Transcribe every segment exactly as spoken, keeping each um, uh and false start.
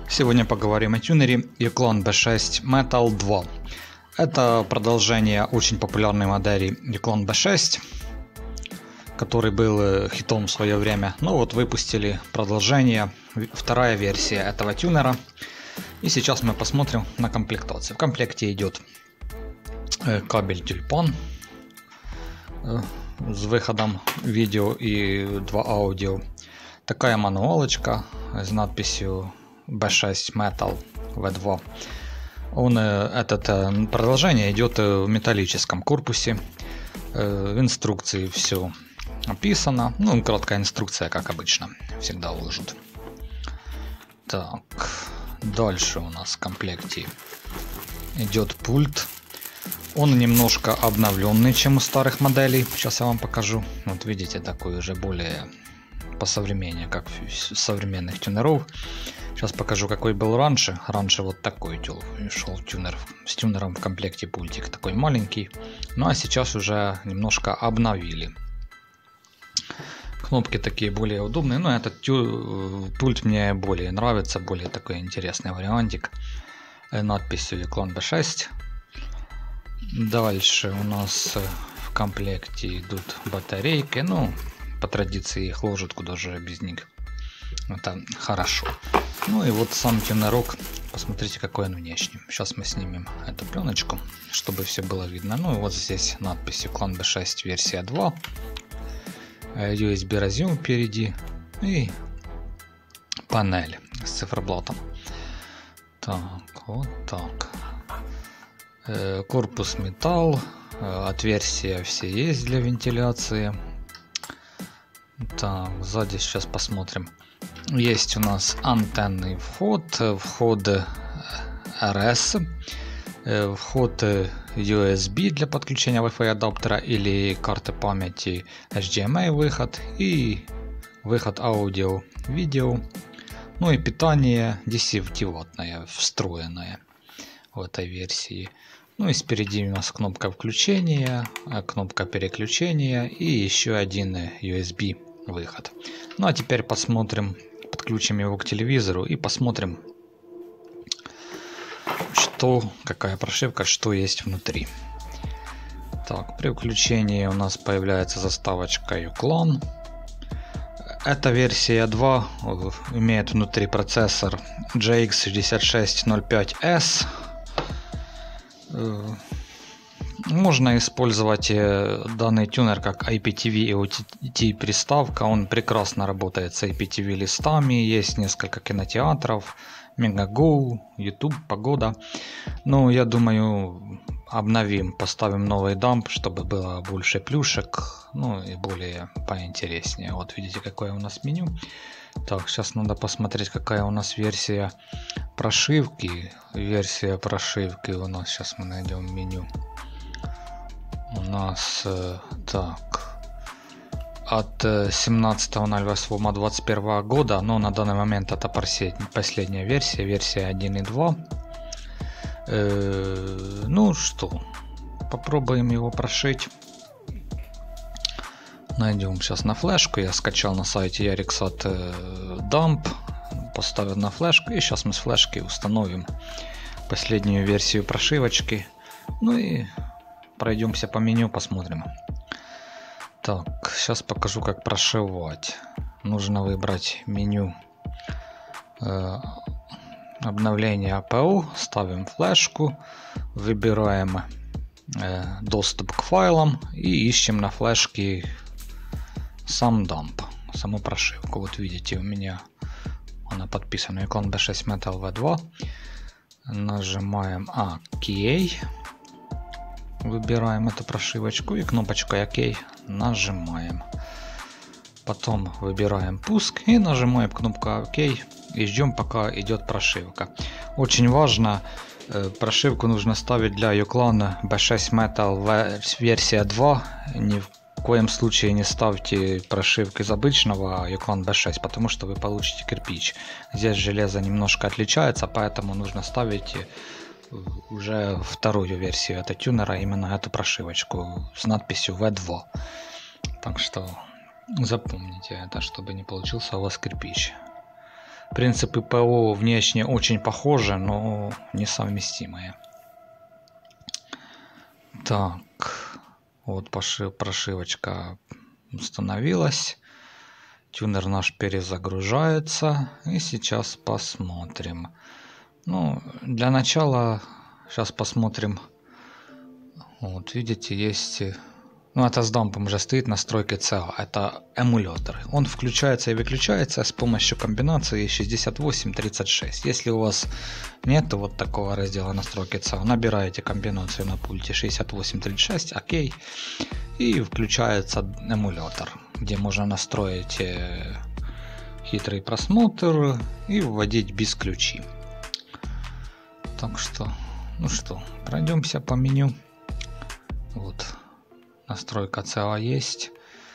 Сегодня поговорим о тюнере Uklon би шесть Metal два. Это продолжение очень популярной модели Uklon би шесть, который был хитом в свое время. Но вот выпустили продолжение, вторая версия этого тюнера. И сейчас мы посмотрим на комплектацию. В комплекте идет кабель тюльпан с выходом видео и два аудио. Такая мануалочка с надписью би шесть Metal ви два. Он, этот продолжение идет в металлическом корпусе. В инструкции все описано. Ну, краткая инструкция, как обычно, всегда уложат. Так, дальше у нас в комплекте идет пульт. Он немножко обновленный, чем у старых моделей. Сейчас я вам покажу. Вот видите, такой уже более по современнее, как современных тюнеров. Сейчас покажу, какой был раньше. Раньше вот такой шел тюнер с тюнером в комплекте, пультик такой маленький. Ну а сейчас уже немножко обновили. Кнопки такие более удобные. Но этот тю... пульт мне более нравится, более такой интересный вариантик. Надписью Uklon би шесть. Дальше у нас в комплекте идут батарейки. Ну, по традиции их ложат, куда же без них. Это хорошо. Ну и вот сам тюнерок. Посмотрите, какой он внешний. Сейчас мы снимем эту пленочку, чтобы все было видно. Ну и вот здесь надпись Uklon би шесть версия два. ю эс би разъем впереди. И панель с циферблатом. Так, вот так. Корпус металл. Отверстия все есть для вентиляции. Так, сзади сейчас посмотрим. Есть у нас антенный вход, вход эр эс, вход ю эс би для подключения Wi-Fi адаптера или карты памяти, эйч ди эм ай выход и выход аудио, видео. Ну и питание десятиваттное, встроенное в этой версии. Ну и спереди у нас кнопка включения, кнопка переключения и еще один ю эс би выход. Ну а теперь посмотрим, подключим его к телевизору и посмотрим, что, какая прошивка, что есть внутри. Так, при включении у нас появляется заставочка Uklon. Эта версия два имеет внутри процессор джей икс шестьдесят шесть ноль пять эс. Можно использовать данный тюнер как ай пи ти ви и о ти ти приставка. Он прекрасно работает с ай пи ти ви листами. Есть несколько кинотеатров, Мегаго, YouTube, Погода. Ну, я думаю, обновим, поставим новый дамп, чтобы было больше плюшек, ну и более поинтереснее. Вот видите, какое у нас меню. Так, сейчас надо посмотреть, какая у нас версия прошивки. Версия прошивки у нас, сейчас мы найдем меню. У нас э, так от семнадцатого ноль восьмого двадцать первого года, но на данный момент это последняя версия, версия один и два. Э, ну что, попробуем его прошить. Найдем сейчас на флешку. Я скачал на сайте Yarixat Dump, поставил на флешку, и сейчас мы с флешки установим последнюю версию прошивочки. Ну и пройдемся по меню, посмотрим. Так, сейчас покажу, как прошивать. Нужно выбрать меню э, обновление эй пи ю, ставим флешку, выбираем э, доступ к файлам и ищем на флешке сам дамп, саму прошивку. Вот видите, у меня она подписана Uklon би шесть Metal ви два. Нажимаем ОК. Выбираем эту прошивочку и кнопочкой ОК нажимаем. Потом выбираем пуск и нажимаем кнопку ОК и ждем, пока идет прошивка. Очень важно, прошивку нужно ставить для Uklon би шесть Metal версия два. Ни в В коем случае не ставьте прошивку из обычного Uklon би шесть, потому что вы получите кирпич. Здесь железо немножко отличается, поэтому нужно ставить уже вторую версию этого тюнера, именно эту прошивочку с надписью ви два. Так что запомните это, чтобы не получился у вас кирпич. принципы ПО внешне очень похожи, но несовместимые. Так, вот прошивочка установилась. Тюнер наш перезагружается. И сейчас посмотрим. Ну, для начала сейчас посмотрим. Вот, видите, есть... Ну, это с дампом уже стоит настройки си эй о. Это эмулятор. Он включается и выключается с помощью комбинации шестьдесят восемь тридцать шесть. Если у вас нет вот такого раздела настройки си эй о, набираете комбинацию на пульте шестьдесят восемь тридцать шесть, окей. И включается эмулятор, где можно настроить хитрый просмотр и вводить без ключи. Так что, ну что, пройдемся по меню. Вот. Настройка си эй о есть.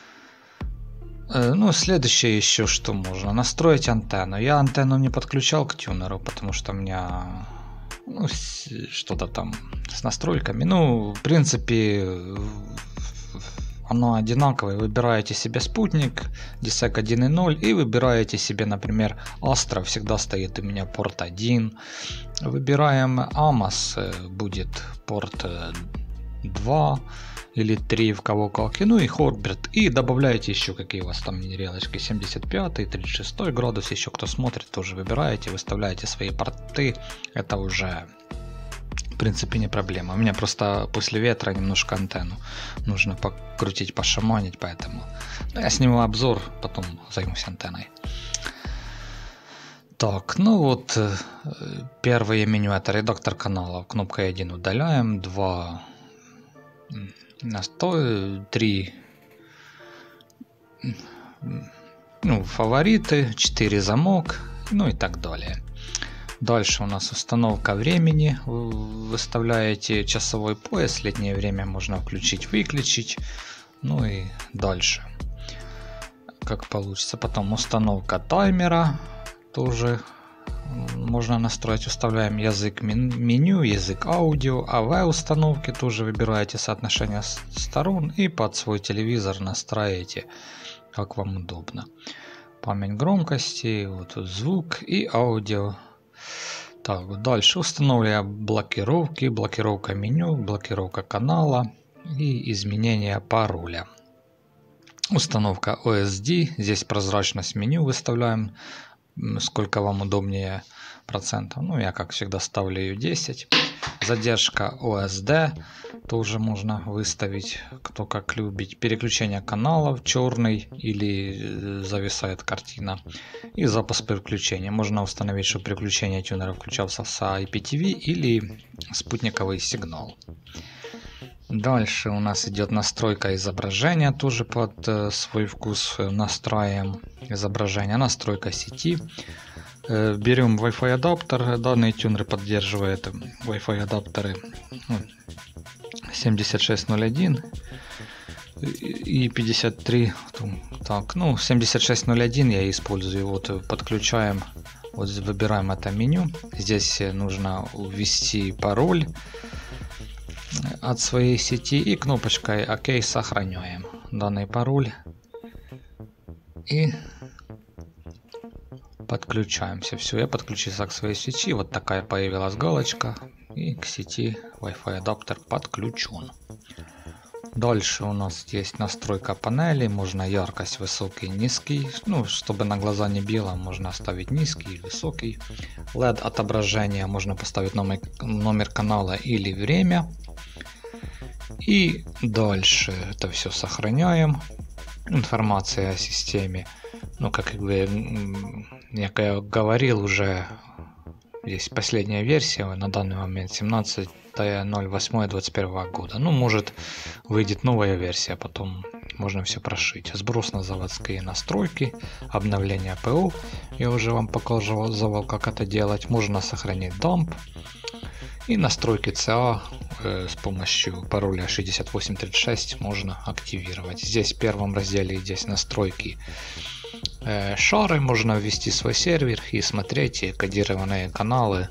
Ну, следующее еще что можно. Настроить антенну. Я антенну не подключал к тюнеру, потому что у меня ну, что-то там с настройками. Ну, в принципе, оно одинаковое. Выбираете себе спутник, дисек один и ноль и выбираете себе, например, Astra. Всегда стоит у меня порт один. Выбираем амос, будет порт два. Или три, в кого как, ну и Хорберт, и добавляете еще какие у вас там минералочки, семьдесят пятый, тридцать шестой градус, еще кто смотрит, тоже выбираете, выставляете свои порты, это уже в принципе не проблема. У меня просто после ветра немножко антенну нужно покрутить, пошаманить, поэтому ну, я сниму обзор, потом займусь антенной. Так, ну вот первое меню это редактор канала, кнопкой один удаляем, два настой, три ну, фавориты, четыре замок, ну и так далее. Дальше у нас установка времени. Вы выставляете часовой пояс, летнее время можно включить, выключить, ну и дальше как получится. Потом установка таймера тоже можно настроить. Уставляем язык меню, язык аудио, эй ви установки тоже выбираете соотношение сторон и под свой телевизор настраиваете как вам удобно. Память громкости, вот тут звук и аудио. Так, дальше устанавливаем блокировки, блокировка меню, блокировка канала и изменение пароля. Установка о эс ди, здесь прозрачность меню выставляем, сколько вам удобнее процентов. Ну, я как всегда ставлю ее десять. Задержка о эс ди тоже можно выставить, кто как любит. Переключение каналов черный или зависает картина. И запуск переключения. Можно установить, чтобы переключение тюнера включался с ай пи ти ви или спутниковый сигнал. Дальше у нас идет настройка изображения, тоже под э, свой вкус настраиваем изображение, настройка сети. Э, берем Wi-Fi адаптер, данный тюнер поддерживает Wi-Fi адаптеры семьдесят шесть ноль один и пятьдесят три. Так, ну семьдесят шесть ноль один я использую, вот подключаем, вот выбираем это меню. Здесь нужно ввести пароль от своей сети и кнопочкой ОК сохраняем данный пароль и подключаемся. Все, я подключился к своей сети, вот такая появилась галочка и к сети Wi-Fi адаптер подключен. Дальше у нас есть настройка панели, можно яркость высокий, низкий, ну чтобы на глаза не било, можно оставить низкий, высокий. эл и ди отображение, можно поставить номер, номер канала или время. И дальше это все сохраняем. Информация о системе. Ну, как бы я говорил уже, есть последняя версия на данный момент семнадцатое ноль восьмое двадцать первого года. Ну, может выйдет новая версия, потом можно все прошить. Сброс на заводские настройки, обновление ПО. Я уже вам показывал, как это делать. Можно сохранить дамп. И настройки си эй о э, с помощью пароля шестьдесят восемь тридцать шесть можно активировать. Здесь в первом разделе здесь настройки э, шары. Можно ввести свой сервер и смотреть кодированные каналы.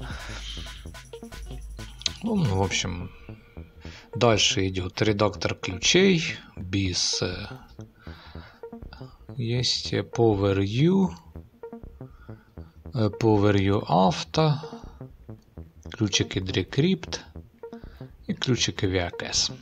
Ну, в общем, дальше идет редактор ключей. Без э, есть PowerU. PowerView Auto, ключики Decrypt и ключики ви эй си эс.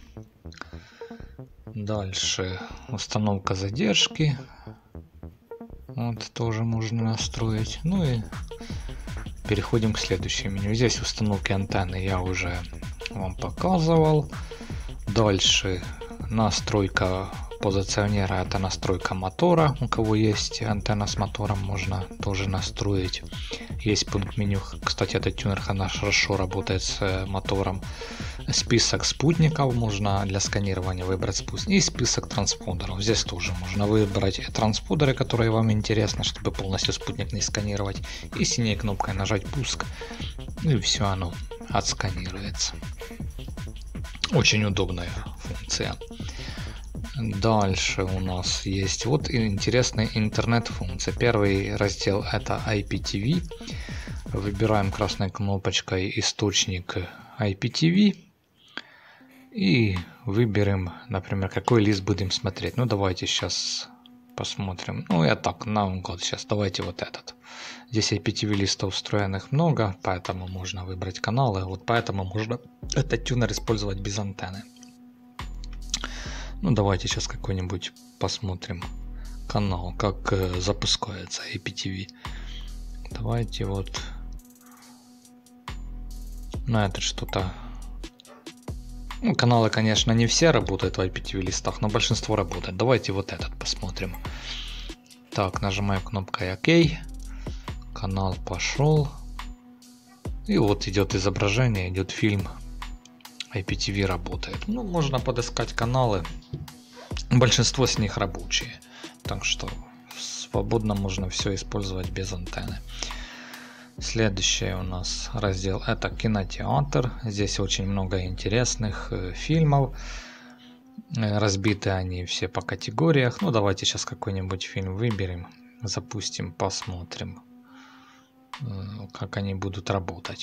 Дальше установка задержки. Вот тоже можно настроить. Ну и переходим к следующему меню. Здесь установки антенны я уже вам показывал. Дальше настройка позиционера, это настройка мотора. У кого есть антенна с мотором, можно тоже настроить. Есть пункт меню, кстати, этот тюнер хорошо работает с мотором. Список спутников можно для сканирования выбрать спутник. И список транспондеров. Здесь тоже можно выбрать транспондеры, которые вам интересны, чтобы полностью спутник не сканировать. И синей кнопкой нажать пуск. И все оно отсканируется. Очень удобная функция. Дальше у нас есть вот интересная интернет-функция. Первый раздел это ай пи ти ви. Выбираем красной кнопочкой источник ай пи ти ви. И выберем, например, какой лист будем смотреть. Ну, давайте сейчас посмотрим. Ну, я так, наугад сейчас. Давайте вот этот. Здесь ай пи ти ви листов встроенных много, поэтому можно выбрать каналы. Вот поэтому можно этот тюнер использовать без антенны. Ну, давайте сейчас какой-нибудь посмотрим канал, как э, запускается ай пи ти ви. Давайте вот на это что-то. Ну, каналы, конечно, не все работают в ай пи ти ви листах, но большинство работает. Давайте вот этот посмотрим. Так, нажимаем кнопкой ОК. Канал пошел. И вот идет изображение, идет фильм. ай пи ти ви работает. Ну, можно подыскать каналы. Большинство с них рабочие. Так что свободно можно все использовать без антенны. Следующий у нас раздел это кинотеатр. Здесь очень много интересных э, фильмов. Э, разбиты они все по категориях. Ну, давайте сейчас какой-нибудь фильм выберем. Запустим, посмотрим, э, как они будут работать.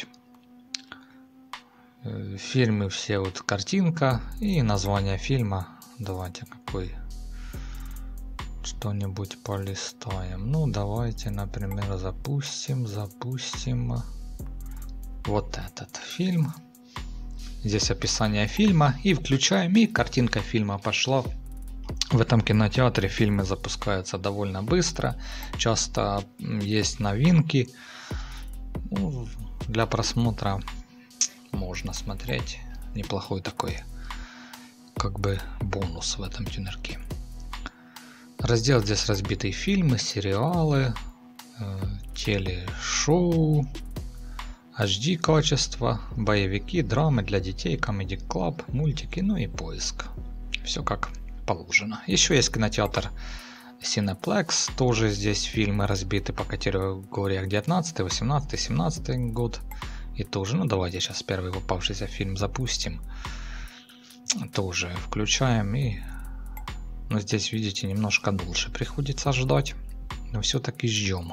Э, фильмы все вот картинка и название фильма. Давайте какой что-нибудь полистаем. Ну, давайте, например, запустим, запустим вот этот фильм. Здесь описание фильма. И включаем, и картинка фильма пошла. В этом кинотеатре фильмы запускаются довольно быстро. Часто есть новинки. Ну, для просмотра можно смотреть. Неплохой такой, как бы, бонус в этом тюнерке. Раздел здесь разбитые фильмы, сериалы, э, телешоу, эйч ди качество, боевики, драмы для детей, Comedy Club, мультики, ну и поиск. Все как положено. Еще есть кинотеатр Cineplex, тоже здесь фильмы разбиты по категориях девятнадцатый, восемнадцатый, семнадцатый год. И тоже, ну давайте сейчас первый попавшийся фильм запустим. Тоже включаем и... Но здесь, видите, немножко дольше приходится ждать. Но все-таки ждем.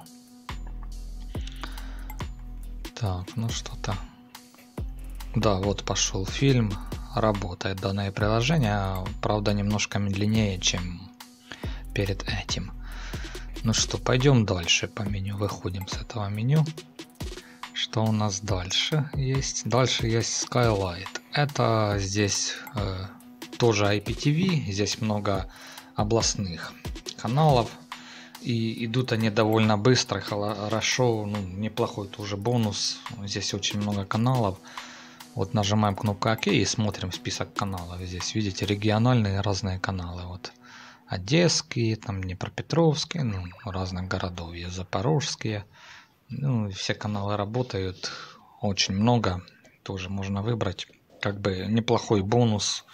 Так, ну что-то. Да, вот пошел фильм. Работает данное приложение. Правда, немножко медленнее, чем перед этим. Ну что, пойдем дальше по меню. Выходим с этого меню. Что у нас дальше есть? Дальше есть Skylight. Это здесь... Э, тоже ай пи ти ви, здесь много областных каналов, и идут они довольно быстро, хорошо, ну, неплохой тоже бонус. Здесь очень много каналов. Вот нажимаем кнопку ОК и смотрим список каналов. Здесь видите региональные разные каналы. Вот одесские, там Днепропетровские, ну, разных городов есть, запорожские. Ну, все каналы работают, очень много. Тоже можно выбрать, как бы неплохой бонус.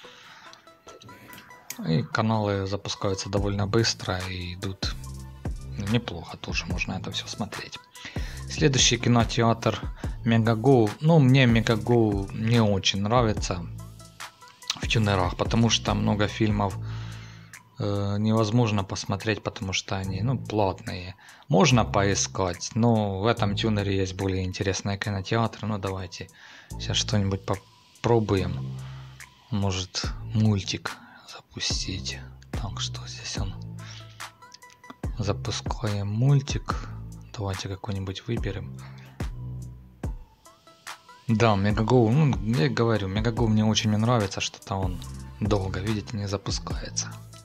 И каналы запускаются довольно быстро и идут неплохо, тоже можно это все смотреть. Следующий кинотеатр Мегаго. Ну, мне Мегаго не очень нравится в тюнерах, потому что много фильмов э, невозможно посмотреть, потому что они, ну, платные. Можно поискать, но в этом тюнере есть более интересные кинотеатры. Ну, давайте сейчас что-нибудь попробуем. Может, мультик запустить. Так, что здесь он? Запускаем мультик. Давайте какой-нибудь выберем. Да, Мегаго, ну, я говорю, Мегаго мне очень не нравится, что-то он долго, видите, не запускается.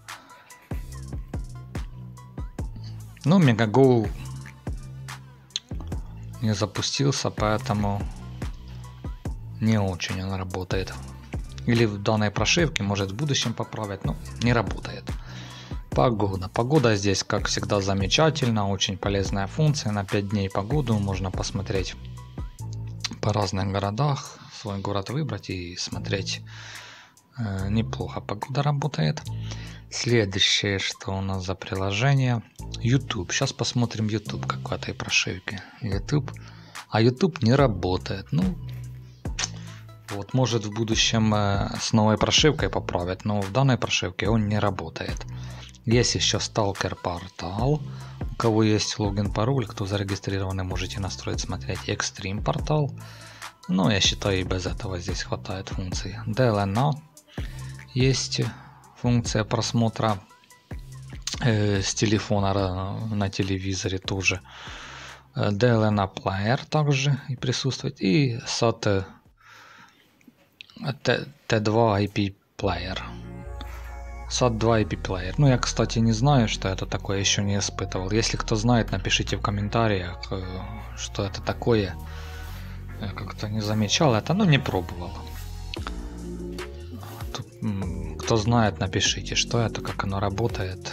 Ну, Мегаго не запустился, поэтому не очень он работает. Или в данной прошивке, может в будущем поправят, но не работает. Погода. Погода здесь, как всегда, замечательно, очень полезная функция. На пять дней погоду можно посмотреть по разных городах, свой город выбрать и смотреть. Э, неплохо погода работает. Следующее, что у нас за приложение. YouTube. Сейчас посмотрим YouTube, как в этой прошивке. YouTube. А YouTube не работает. Ну, вот, может в будущем э, с новой прошивкой поправят, но в данной прошивке он не работает. Есть еще Stalker портал. У кого есть логин, пароль, кто зарегистрирован, можете настроить, смотреть Extreme портал. Но я считаю, и без этого здесь хватает функций. ди эл эн а. Есть функция просмотра э, с телефона на телевизоре тоже. ди эл эн а Player также и присутствует. И сат ти два ай пи Player. сат два ай пи Player. Ну, я, кстати, не знаю, что это такое, еще не испытывал. Если кто знает, напишите в комментариях, что это такое. Я как-то не замечал это, но не пробовал. Тут, кто знает, напишите, что это, как оно работает.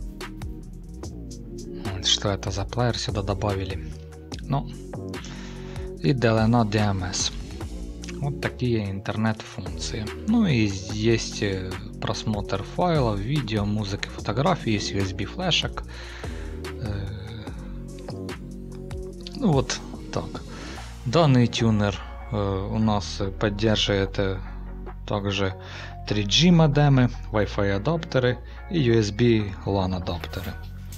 Что это за плеер сюда добавили. Ну, и ди эл эн а ди эм эс. Вот такие интернет-функции. Ну и есть просмотр файлов, видео, музыки, фотографий, есть ю эс би флешек. Ну вот так. Данный тюнер у нас поддерживает также три джи модемы, Wi-Fi адаптеры и ю эс би лан адаптеры.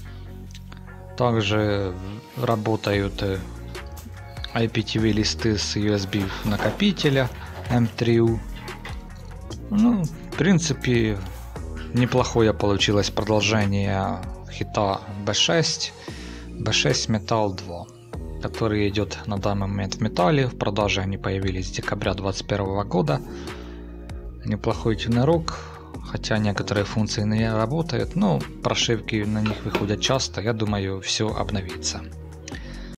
Также работают ай пи ти ви листы с ю эс би накопителя эм три ю. Ну, в принципе, неплохое получилось продолжение хита би шесть, би шесть Metal два, который идет на данный момент в металле. В продаже они появились с декабря две тысячи двадцать первого года. Неплохой тюнерок, хотя некоторые функции не работают, но прошивки на них выходят часто. Я думаю, все обновится.